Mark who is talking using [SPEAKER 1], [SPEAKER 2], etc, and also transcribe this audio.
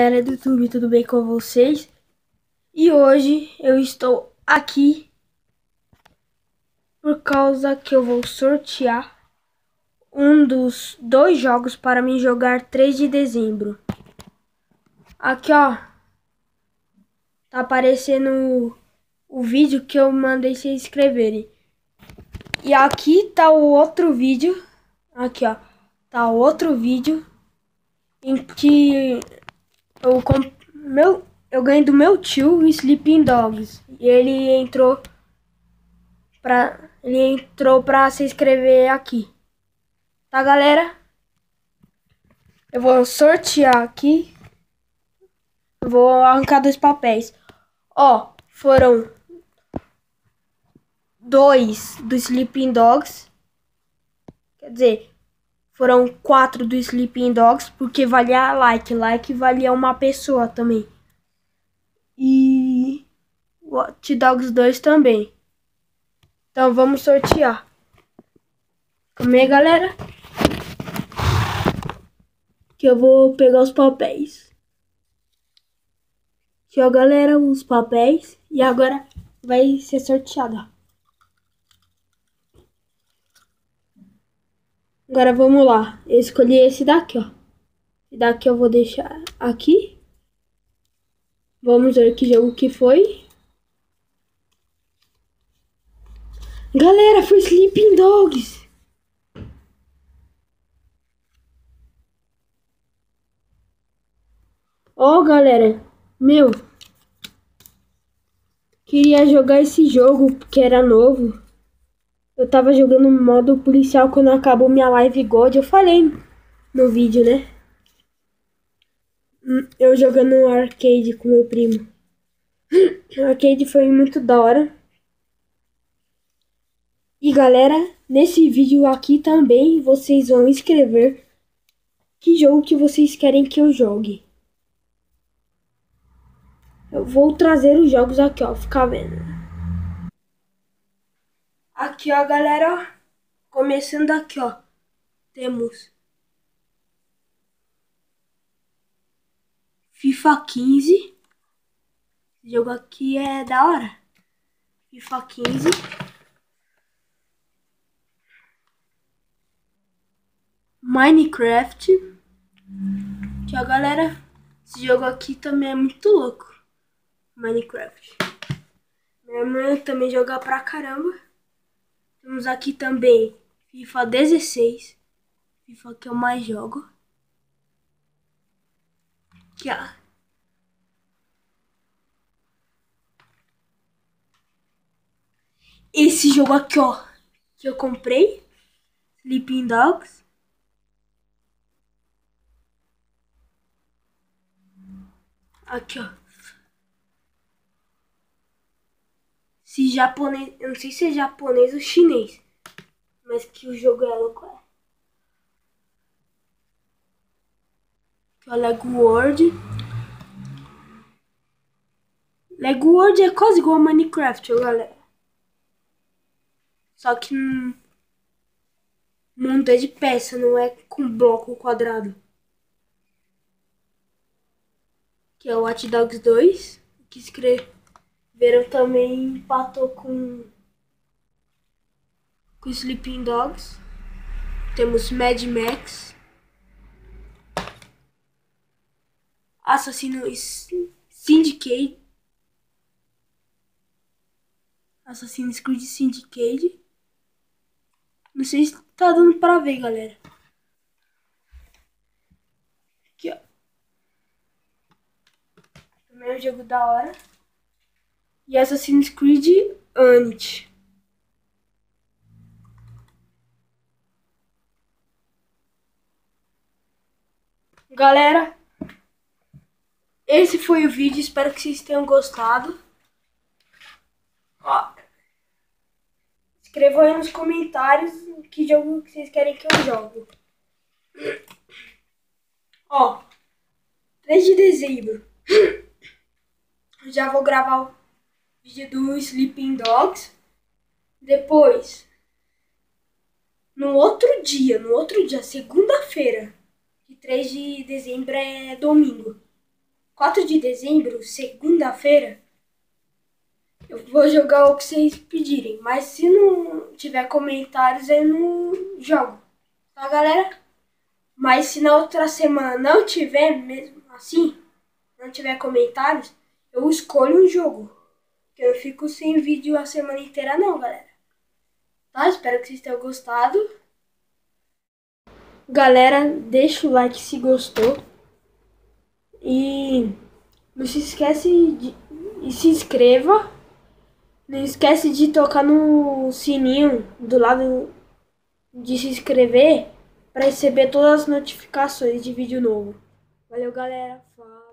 [SPEAKER 1] galera do YouTube, tudo bem com vocês? E hoje eu estou aqui por causa que eu vou sortear um dos 2 jogos para mim jogar 3 de dezembro. Aqui ó, tá aparecendo o vídeo que eu mandei vocês inscreverem. E aqui tá o outro vídeo, aqui ó, tá o outro vídeo em que eu ganhei do meu tio o Sleeping Dogs. E ele entrou pra se inscrever aqui. Tá, galera? Eu vou sortear aqui. Eu vou arrancar 2 papéis. Ó, foram 2 do Sleeping Dogs. Quer dizer, foram 4 do Sleeping Dogs, porque valia like. Like valia uma pessoa também. E Watch Dogs 2 também. Então vamos sortear. Calma aí, galera. Que eu vou pegar os papéis. Aqui, ó, galera, os papéis. E agora vai ser sorteado. Agora vamos lá. Eu escolhi esse daqui, ó. Esse daqui eu vou deixar aqui. Vamos ver que jogo que foi. Galera, foi Sleeping Dogs. Ó, galera. Meu. Queria jogar esse jogo porque era novo. Eu tava jogando modo policial quando acabou minha live God. Eu falei no vídeo, né? Eu jogando no arcade com meu primo. O arcade foi muito da hora. E galera, nesse vídeo aqui também vocês vão escrever que jogo que vocês querem que eu jogue. Eu vou trazer os jogos aqui, ó, ficar vendo. Aqui, ó, galera, ó, começando aqui, ó, temos FIFA 15. Esse jogo aqui é da hora. FIFA 15. Minecraft. Aqui, ó, galera, esse jogo aqui também é muito louco. Minecraft. Minha irmã também joga pra caramba. Temos aqui também FIFA 16. FIFA que eu mais jogo. Aqui, ó. Esse jogo aqui, ó, que eu comprei. Sleeping Dogs. Aqui, ó. Esse japonês, eu não sei se é japonês ou chinês, mas que o jogo é louco, é. Aqui, ó, Lego World. Lego World é quase igual a Minecraft, ó, galera. Só que mundo é de peça, não é com bloco quadrado. Que é o Watch Dogs 2, que escreveram também, empatou com Sleeping Dogs. Temos Mad Max, Assassin's Creed Syndicate. Não sei se tá dando pra ver, galera. Aqui, ó. Também é um jogo da hora. E Assassin's Creed Unity. Galera, esse foi o vídeo. Espero que vocês tenham gostado. Ó, escrevam aí nos comentários que jogo que vocês querem que eu jogue. Ó, 3 de dezembro. Já vou gravar o vídeo do Sleeping Dogs. Depois, no outro dia, segunda-feira, que 3 de dezembro é domingo. 4 de dezembro, segunda-feira, eu vou jogar o que vocês pedirem. Mas se não tiver comentários, eu não jogo. Tá, galera? Mas se na outra semana não tiver, mesmo assim, não tiver comentários, eu escolho um jogo. Que eu fico sem vídeo a semana inteira não, galera. Tá? Espero que vocês tenham gostado. Galera, deixa o like se gostou. E não se esquece de se inscreva. Não esquece de tocar no sininho do lado de se inscrever para receber todas as notificações de vídeo novo. Valeu, galera. Falou.